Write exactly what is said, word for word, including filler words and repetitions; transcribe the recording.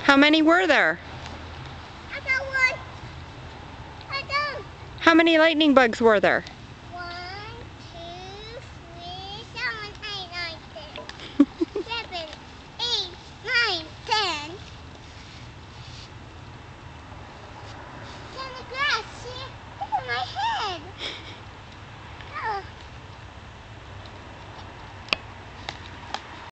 How many were there? I got one. I got. How many lightning bugs were there?